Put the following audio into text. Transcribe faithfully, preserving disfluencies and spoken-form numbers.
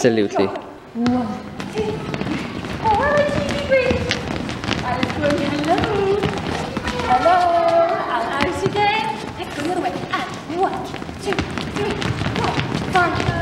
Absolutely. One, two, three. Oh, hello, T V Green. Right, let's go again. Hello. Hello. And out again. Let's go the other way. And one, two, three, four, five.